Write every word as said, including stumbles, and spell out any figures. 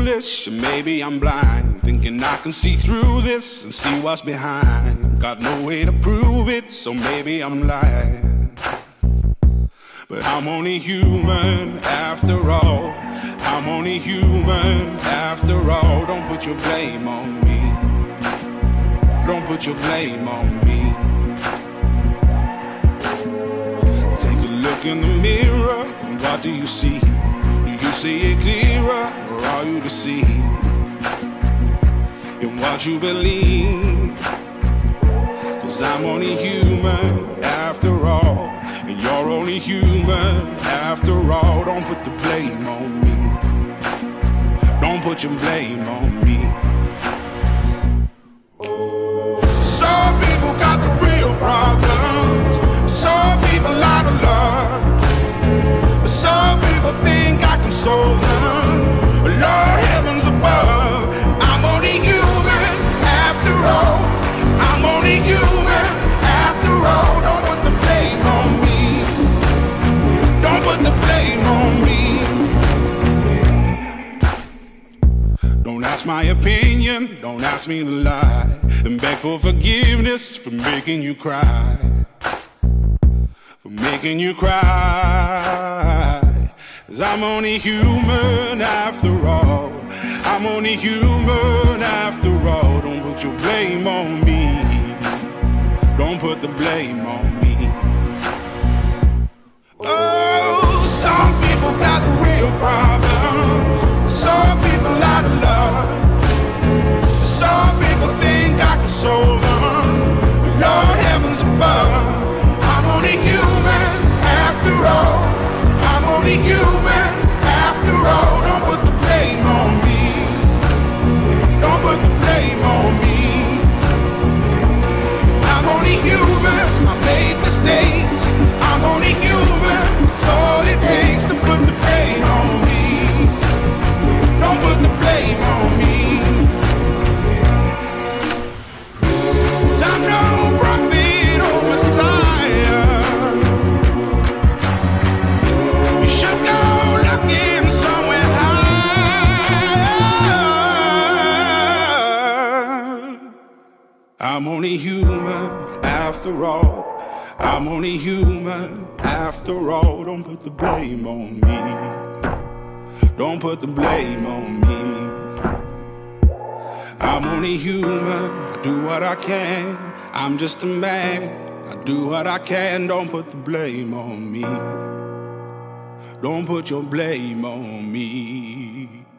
foolish, or maybe I'm blind, thinking I can see through this and see what's behind. Got no way to prove it, so maybe I'm lying. But I'm only human after all. I'm only human after all. Don't put your blame on me. Don't put your blame on me. Take a look in the mirror, what do you see? Do you see it clearer, or are you deceived in what you believe? 'Cause I'm only human after all, and you're only human after all. Don't put the blame on me. Don't put your blame on me. Some people got the real problems. Some people out of love. Some people think I can solve them. Lord heavens above, I'm only human after all. I'm only human after all. Don't put the blame on me. Don't put the blame on me. Don't ask my opinion, don't ask me to lie, and beg for forgiveness for making you cry. For making you cry. 'Cause I'm only human after all. I'm only human after all. Don't put your blame on me. Don't put the blame on me. Oh, some people got the real problems. Some people out of love. Some people think I can solve them. Lord heavens above, I'm only human after all. I'm only human after all. Don't put the blame on me. Don't put the blame on me. I'm only human, I made mistakes. I'm only human, it's all it takes to put the blame on me. Don't put the blame on me. 'Cause I'm no prophet or Messiah. You should go looking somewhere higher. I'm only human after all. I'm only human after all. Don't put the blame on me. Don't put the blame on me. I'm only human, I do what I can. I'm just a man, I do what I can. Don't put the blame on me. Don't put your blame on me.